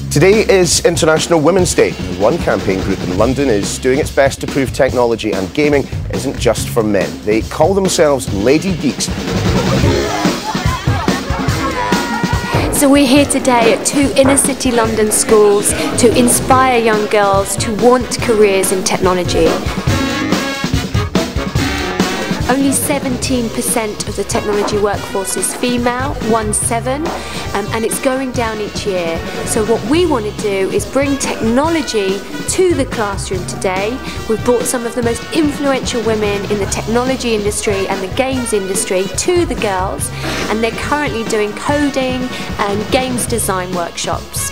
Today is International Women's Day, and one campaign group in London is doing its best to prove technology and gaming isn't just for men. They call themselves Lady Geeks. So we're here today at two inner city London schools to inspire young girls to want careers in technology. Only 17% of the technology workforce is female, 17, and it's going down each year. So what we want to do is bring technology to the classroom today. We've brought some of the most influential women in the technology industry and the games industry to the girls, and they're currently doing coding and games design workshops.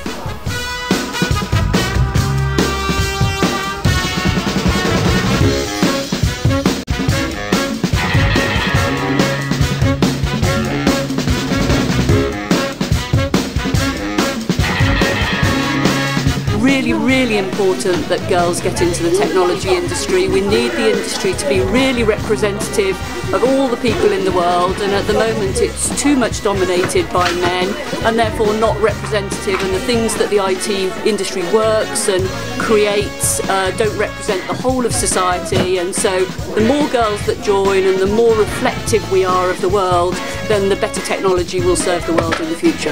Really important that girls get into the technology industry. We need the industry to be really representative of all the people in the world, and at the moment it's too much dominated by men and therefore not representative, and the things that the IT industry works and creates don't represent the whole of society. And so the more girls that join and the more reflective we are of the world, then the better technology will serve the world in the future.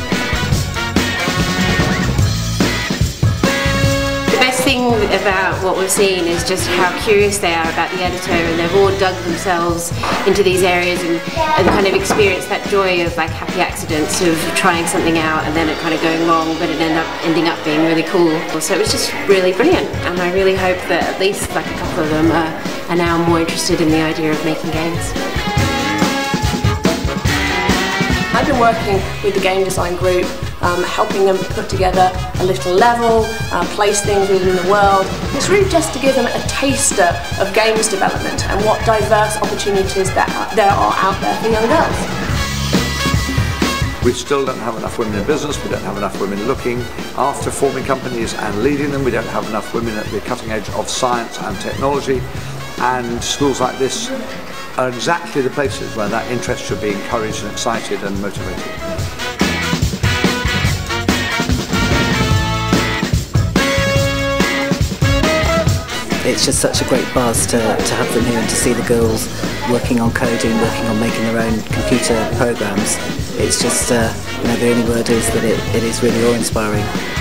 The best thing about what we've seen is just how curious they are about the editor, and they've all dug themselves into these areas and kind of experienced that joy of like happy accidents of trying something out and then it kind of going wrong, but it ending up being really cool. So it was just really brilliant, and I really hope that at least like a couple of them are now more interested in the idea of making games. I've been working with the game design group, helping them put together a little level, place things within the world. It's really just to give them a taster of games development and what diverse opportunities there are out there for young girls. We still don't have enough women in business, we don't have enough women looking after forming companies and leading them, we don't have enough women at the cutting edge of science and technology, and schools like this are exactly the places where that interest should be encouraged and excited and motivated. It's just such a great buzz to have them here and to see the girls working on coding, working on making their own computer programs. It's just, the only word is that it is really awe-inspiring.